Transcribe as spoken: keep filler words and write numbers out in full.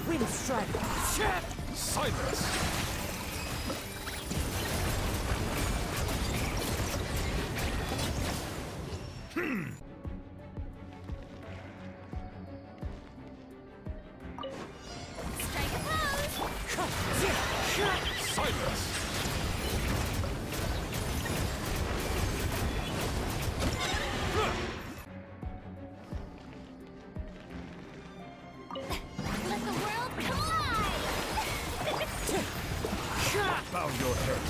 Wind strike. Silence! Hmm. Strike a pose! Silence! Let the world collide! Bow your head.